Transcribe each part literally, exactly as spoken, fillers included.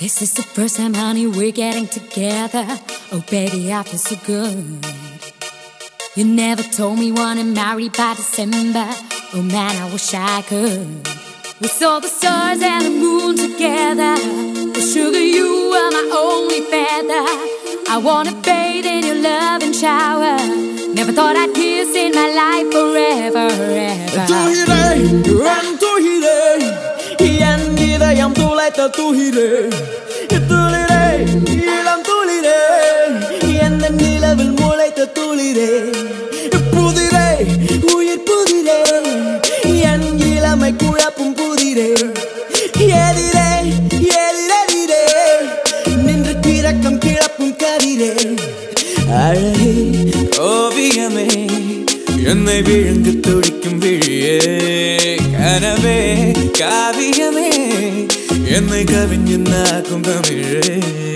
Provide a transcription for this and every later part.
This is the first time, honey, we're getting together. Oh, baby, I feel so good. You never told me wanna marry by December. Oh man, I wish I could. We saw the stars and the moon together. Oh, sugar, you are my only feather. I wanna bathe in your love and shower. Never thought I'd kiss in my life forever, ever. Tu hi đây, anh tu hi đây. Anh đi đây, em tu lại tao tu hi đây. Tu li đây, em tu li đây. Anh đang đi là vẫn mua lại tao tu li đây. Pudiré, உயிர் புதிரே. என் இளமை குழப்பும் புதிரே. எதிரே, எதிரெதிரே. நின்று கிறக்கம் கிளப்பும் கதிரே. அழகே ஓவியமே, என்னை விழுங்கு துடிக்கும் விழியே. கனவே காவியமே, என்னை கவிஞன் நாக்கும் தமிழே.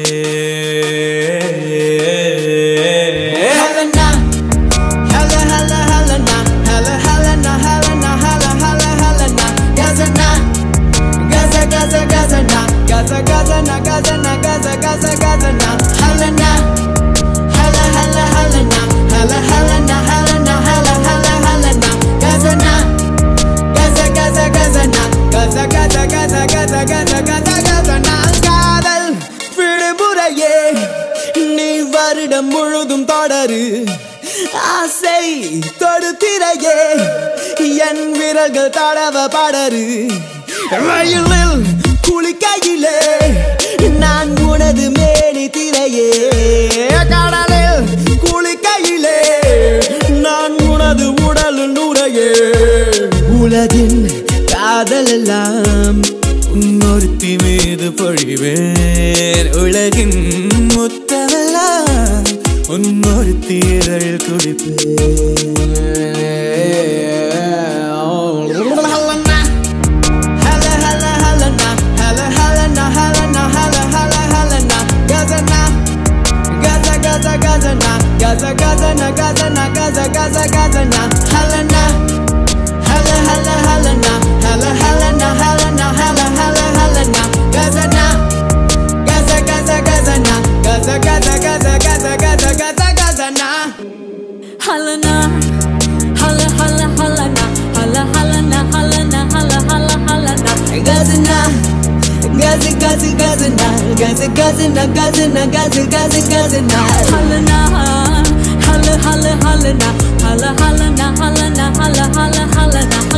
Gaza, Gaza, na Gaza, na Gaza, Gaza, Gaza, na hala na, hala, hala, hala na, hala, hala na, hala na, hala, hala, hala na, Gaza na, Gaza, Gaza, Gaza na, Gaza, Gaza, Gaza, Gaza, Gaza, Gaza, Gaza na. காதல் விடுமுறையே, நீ வருடம் முழுதும் தொடரு. ஆசை தொடுத்திரையே, என் விரல்கள் தடவ படரு. ரயிலில் குளிக்கையிலே நான் உனது மேனி திரையே. கடலில் குளிக்கையிலே நான் உனது உடல் நுரையே. உலகின் காதல் எல்லாம் உன்னொருத்தி மீது பொழிவேன். உலகின் முத்தமெல்லாம் உன்னொருத்தி இதழ் குடிப்பேன். Gaza, Gaza, na Gaza, na Gaza, Gaza, Gaza, na hala na, hala, hala, hala na, hala, hala na, hala na, hala, hala, hala na, Gaza na, Gaza, Gaza, Gaza na, Gaza, Gaza, Gaza, Gaza, Gaza, Gaza, Gaza na, hala na, hala, hala, hala na, hala, hala na, hala na, hala, hala, hala na, Gaza na, Gaza, Gaza, Gaza na, Gaza, Gaza na, Gaza na, Gaza, Gaza, Gaza na, hala na. Hala, hala, hala na, hala, hala na, hala na, hala, hala, hala na.